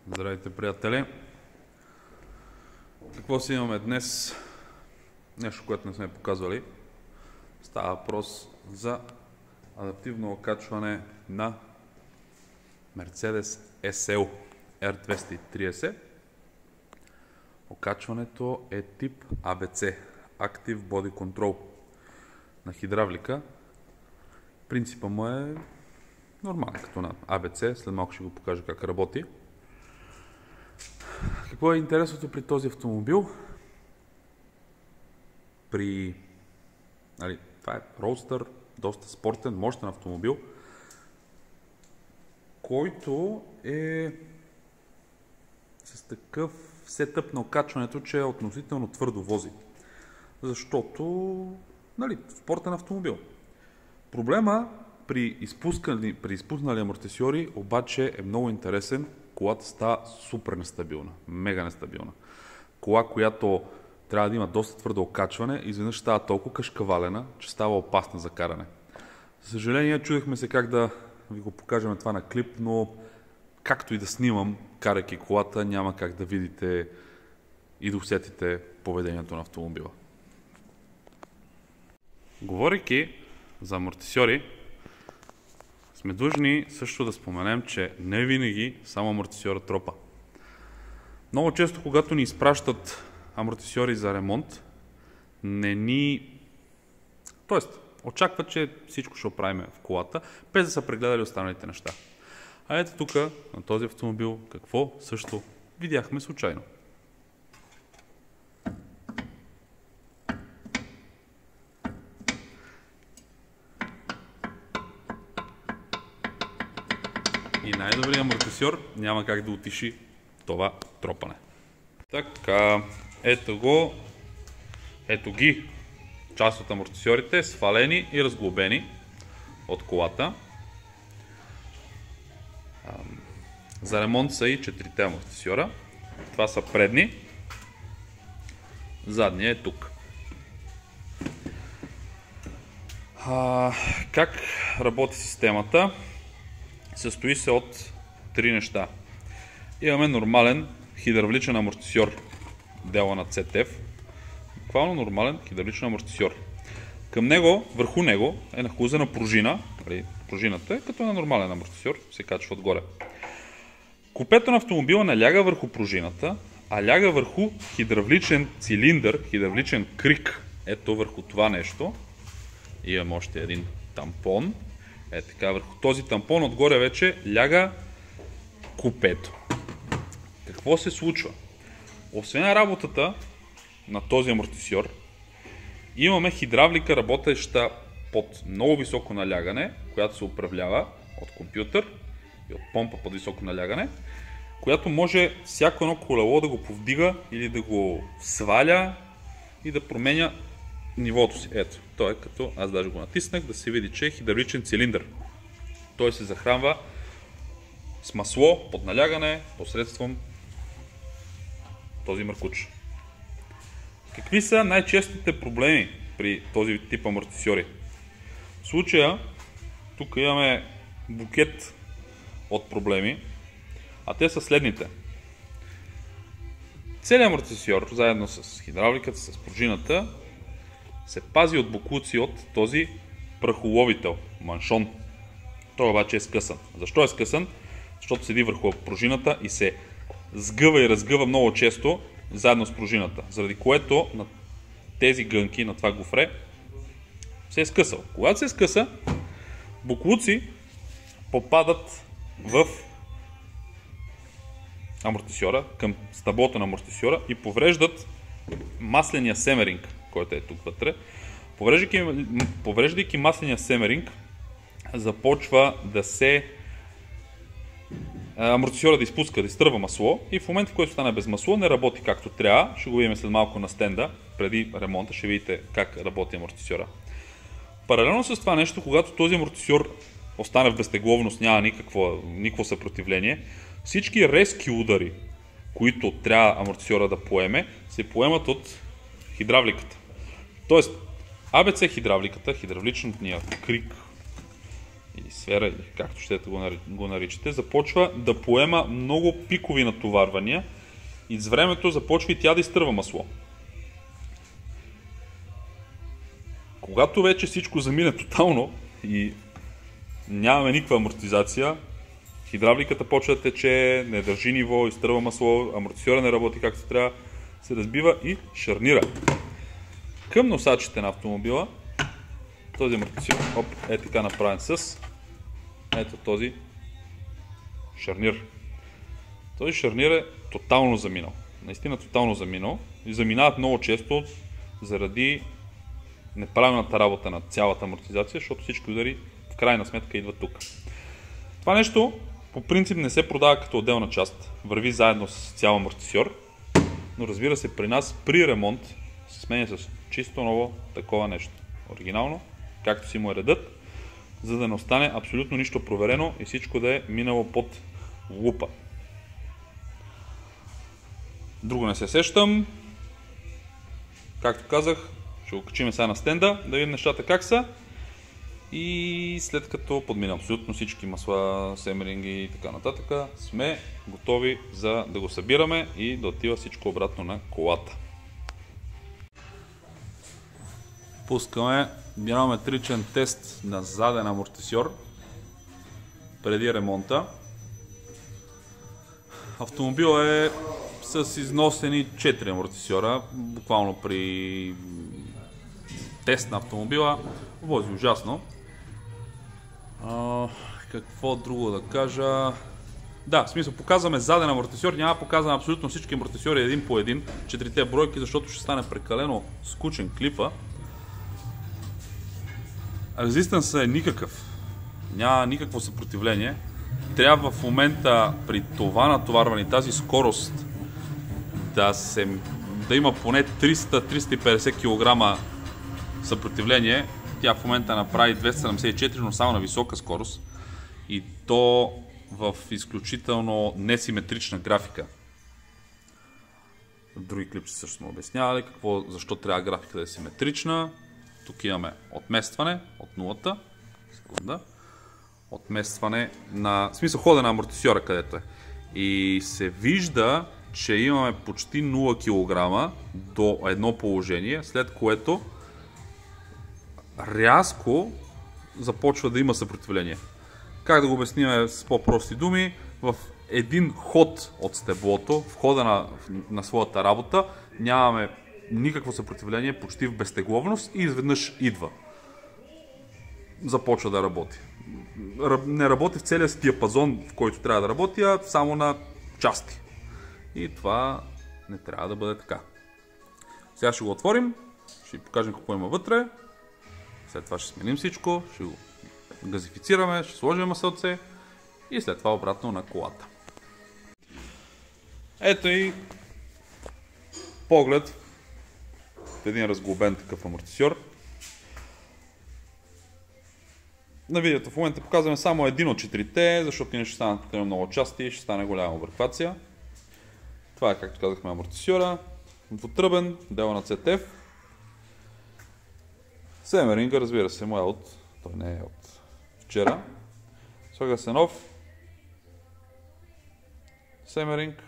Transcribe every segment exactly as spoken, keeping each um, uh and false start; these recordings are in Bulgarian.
Здравейте, приятели! Какво си имаме днес? Нещо, което не сме показвали. Става въпрос за адаптивно окачване на Mercedes ес ел ар двеста и тридесет. Окачването е тип а би си Active Body Control на хидравлика. Принципът му е нормален, като на а би си. След малко ще го покажа как работи. Какво е интересното при този автомобил? При... Нали, това е роудстър, доста спортен, мощен автомобил, който е с такъв сетъп на окачването, че е относително твърдо вози. Защото, нали, спортен автомобил. Проблема при изпускани, при изпуснали амортисьори обаче е много интересен. Колата става супер нестабилна, мега нестабилна. Кола, която трябва да има доста твърдо окачване, изведнъж става толкова кашкавалена, че става опасна за каране. За съжаление, чудихме се как да ви го покажем това на клип, но както и да снимам, карайки колата, няма как да видите и да усетите поведението на автомобила. Говорейки за амортисьори, сме длъжни също да споменем, че не винаги само амортисьора тропа. Много често, когато ни изпращат амортисьори за ремонт, не ни... Тоест, очакват, че всичко ще оправим в колата, без да са прегледали останалите неща. А ето тук, на този автомобил, какво също видяхме случайно. И най-добрият амортисьор няма как да отиши това тропане. Така, ето го, ето ги, част от амортисьорите, свалени и разглобени от колата. За ремонт са и четирите амортисьора. Това са предни, задния е тук. А, как работи системата? Състои се от три неща. Имаме нормален хидравличен амортисьор, дела на си ти еф. Буквално нормален хидравличен амортисьор. Към него, върху него е нахлузена пружина. Пружината е като на нормален амортисьор, се качва отгоре. Купето на автомобила не ляга върху пружината, а ляга върху хидравличен цилиндър, хидравличен крик. Ето върху това нещо. Имам още един тампон. Е така, върху този тампон отгоре вече ляга купето. Какво се случва? Освен работата на този амортисьор, имаме хидравлика, работеща под много високо налягане, която се управлява от компютър и от помпа под високо налягане, която може всяко едно колело да го повдига или да го сваля и да променя нивото си. Ето, той е като, аз даже го натиснах, да се види, че е хидравличен цилиндър. Той се захранва с масло под налягане посредством този мъркуч. Какви са най-честите проблеми при този тип амортисьори? В случая, тук имаме букет от проблеми, а те са следните. Целият амортисьор, заедно с хидравликата, с пружината, се пази от боклуци от този прахоловител, маншон. Той обаче е скъсан. Защо е скъсан? Защото седи върху пружината и се сгъва и разгъва много често заедно с пружината, заради което на тези гънки, на това гофре, се е скъсал. Когато се скъса, боклуци попадат в амортисьора, към стъблото на амортисьора и повреждат масления семеринг, който е тук вътре. Повреждайки, повреждайки масления семеринг, започва да се амортисьора да изпуска, да изтръва масло и в момента, в който стане без масло, не работи както трябва. Ще го видим след малко на стенда, преди ремонта, ще видите как работи амортисьора. Паралелно с това нещо, когато този амортисьор остане в безтегловност, няма никакво, никакво съпротивление, всички резки удари, които трябва амортисьора да поеме, се поемат от хидравликата. Тоест, а би си хидравликата, хидравличният крик или сфера, или както ще го наричате, започва да поема много пикови натоварвания и с времето започва и тя да изтърва масло. Когато вече всичко замине тотално и нямаме никаква амортизация, хидравликата почва да тече, не държи ниво, изтърва масло, амортизьора не работи както трябва, се разбива и шарнира. Към носачите на автомобила този амортизьор оп, е така направен с ето този шарнир. Този шарнир е тотално заминал. Наистина тотално заминал и заминават много често заради неправилната работа на цялата амортизация, защото всички удари в крайна сметка идват тук. Това нещо по принцип не се продава като отделна част, върви заедно с цял амортизьор, но разбира се при нас при ремонт се сменя с чисто ново такова нещо. Оригинално, както си му е редът, за да не остане абсолютно нищо проверено и всичко да е минало под лупа. Друго не се сещам. Както казах, ще го качим сега на стенда, да видим нещата как са. И след като подминем абсолютно всички масла, семеринги и така нататък, сме готови за да го събираме и да отива всичко обратно на колата. Пускаме динамотричен тест на заден амортисьор преди ремонта. Автомобил е с износени четири амортисьора, буквално при тест на автомобила вози ужасно. А, какво друго да кажа? Да, в смисъл показваме заден амортисьор, няма показваме абсолютно всички амортисьори един по един, четирите бройки, защото ще стане прекалено скучен клипа. Резистенсът е никакъв, няма никакво съпротивление. Трябва в момента при това натоварване, тази скорост да, се, да има поне триста до триста и петдесет килограма съпротивление. Тя в момента направи двеста седемдесет и четири, но само на висока скорост и то в изключително несиметрична графика. В други клипчета също сме обяснявали какво, защо трябва графика да е симетрична. Тук имаме отместване от нулата. Секунда. Отместване на... В смисъл хода на амортисьора където е. И се вижда, че имаме почти нула килограма до едно положение, след което рязко започва да има съпротивление. Как да го обясним с по-прости думи? В един ход от стеблото, в хода на, на своята работа, нямаме никакво съпротивление, почти в безтегловност и изведнъж идва. Започва да работи. Не работи в целия си диапазон, в който трябва да работи, а само на части. И това не трябва да бъде така. Сега ще го отворим, ще ви покажем какво има вътре. След това ще сменим всичко, ще го газифицираме, ще сложим масълце и след това обратно на колата. Ето и поглед в един разглобен такъв амортисьор. На видеото в момента показваме само един от четирите, защото иначе ще станат много части и ще стане голяма обърквация. Това е, както казахме, амортисьора. Двутръбен, дела на Си Т Ф. Семеринга, разбира се, му е от... Той не е от вчера. Слага се нов семеринг.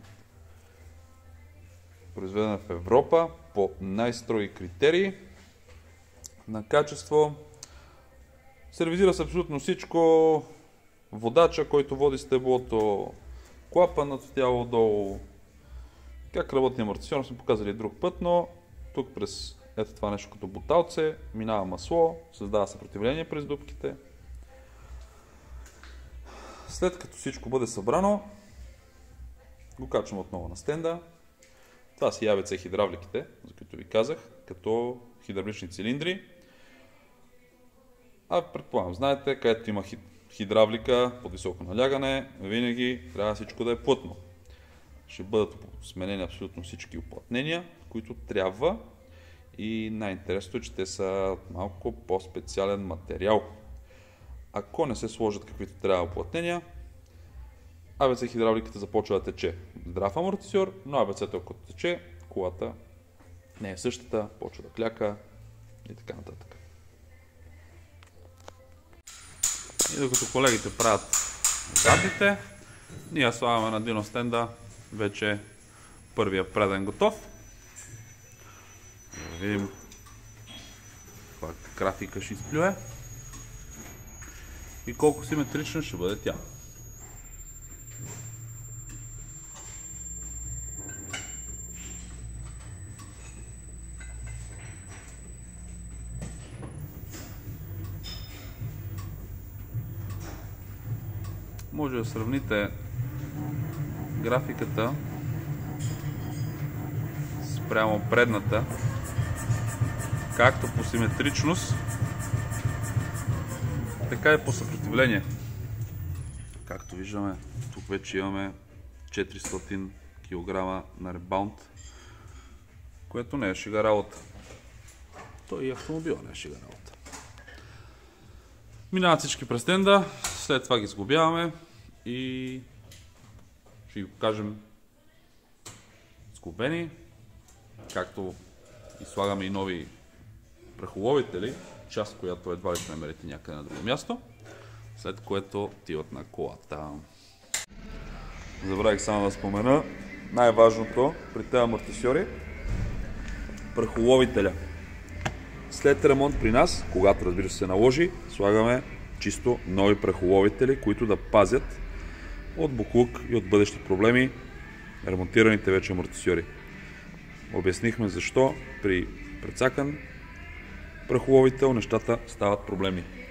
Произведен в Европа по най-строги критерии на качество. Сервизира се абсолютно всичко. Водача, който води стеблото, клапаното тяло долу. Как работи амортисьор, сме показали друг път, но тук през ето това нещо като буталце, минава масло, създава съпротивление през дупките. След като всичко бъде събрано, го качвам отново на стенда. Това са А Б С хидравликите, за които ви казах, като хидравлични цилиндри. А предполагам, знаете, където има хидравлика под високо налягане, винаги трябва всичко да е плътно. Ще бъдат сменени абсолютно всички уплътнения, които трябва. И най-интересното е, че те са малко по-специален материал. Ако не се сложат каквито трябва уплътнения, А Б С хидравликата започва да тече. Здрав амортисьор, но А Б С-то ако тече, колата не е същата, почва да кляка и така нататък. И докато колегите правят задните, ние слагаме на диностенда вече първия преден готов. Да видим каква графика ще изплюе и колко симетрична ще бъде тя. Може да сравните графиката спрямо предната, както по симетричност, така и по съпротивление. Както виждаме, тук вече имаме четиристотин килограма на ребаунд, което не е шега работа. Той и автомобила не е шега работа. Минават всички през тенда, след това ги сглобяваме и ще ги покажем сглобени, както и слагаме и нови прахоловители, част, която едва ли ще намерите някъде на друго място, след което отиват на колата. Забравих само да спомена най-важното при тези амортисьори – прахоловителя. След ремонт при нас, когато разбира се се наложи, слагаме чисто нови прахоловители, които да пазят от буклук и от бъдещи проблеми ремонтираните вече амортисьори. Обяснихме защо при прецакан прахоловител нещата стават проблемни.